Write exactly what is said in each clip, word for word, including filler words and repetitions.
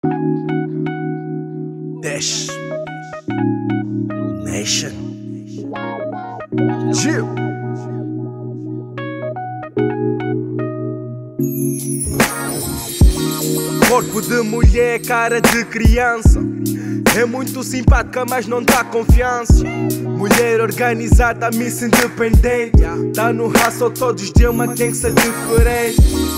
Dash Nation Gil Corpo de mulher, cara de criança. É muito simpática, mas não dá confiança. Mulher organizada, miss independente. Tá no raço todos os dias, mas tem que ser diferente.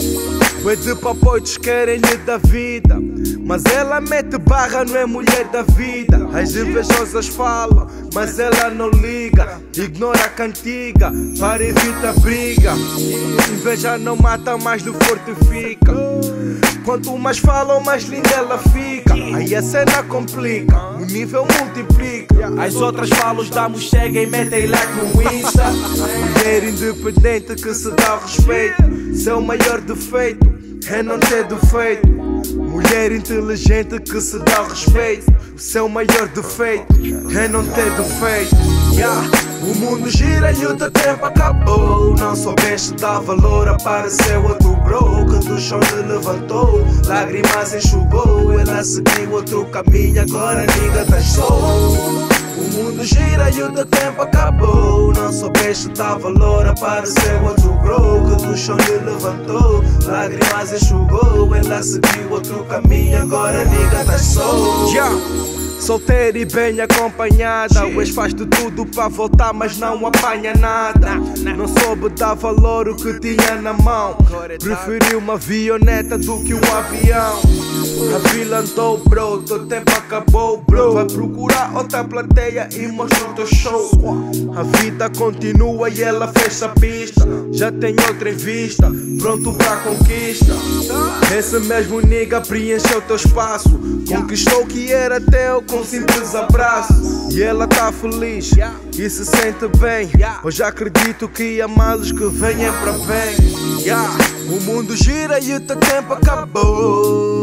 É de papoitos querem-lhe da vida, mas ela mete barra, não é mulher da vida. As invejosas falam, mas ela não liga. Ignora a cantiga, para evitar briga. Inveja não mata, mas lhe fortifica. Quanto mais falam, mais linda ela fica. Aí a cena complica, o nível multiplica. As outras falam, damos chega e metem like no Insta. Mulher independente que se dá respeito. Seu maior defeito é não ter defeito. Mulher inteligente que se dá respeito. O seu maior defeito é não ter defeito. Yeah. O mundo gira e o teu tempo acabou. Não soubeste dar valor, apareceu outro bro que do chão te levantou, lágrimas enxugou. Ela seguiu outro caminho, agora nigga tá só. O mundo gira e o teu tempo acabou. Não soubeste dar valor, apareceu outro bro que do chão te levantou, lágrimas enxugou. Ela seguiu outro caminho, agora nigga tá só. Yeah. Solteira e bem acompanhada. O ex faz de tudo para voltar, mas não apanha nada. Não soube dar valor o que tinha na mão. Preferiu uma avioneta do que um avião. A vila andou, bro, teu tempo acabou, bro. Vai procurar outra plateia e mostra o teu show. A vida continua e ela fecha a pista. Já tem outra em vista, pronto pra conquista. Esse mesmo nigga preencheu teu espaço, conquistou o que era teu com um simples abraço. E ela tá feliz e se sente bem. Hoje acredito que há males que venham para bem. Yeah. O mundo gira e o teu tempo acabou.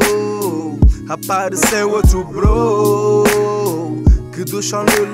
Apareceu outro bro que do chão lhe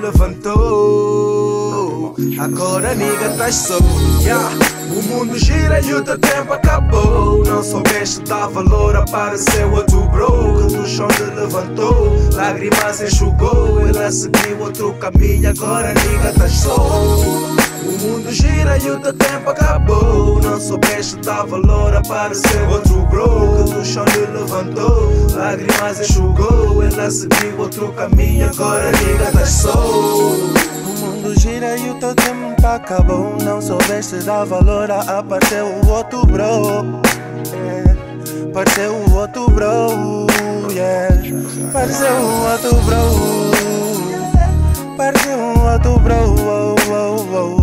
levantou, agora nigga tá só. Yeah. O mundo gira e o teu tempo acabou. Não soubeste dar valor, apareceu outro bro que do chão lhe levantou, lágrimas enxugou. Ela seguiu outro caminho, agora nigga tá só. O mundo gira e o teu tempo acabou. Não soubeste dar valor, apareceu outro bro que do chão lhe levantou, lágrimas enxugou. Ela seguiu outro caminho, agora nigga tá só. O mundo gira e o teu tempo acabou. Não soubeste dar valor, apareceu o outro bro. Yeah. Apareceu o outro bro. Yeah. Apareceu o outro bro. Apareceu o outro bro. Oh, oh, oh.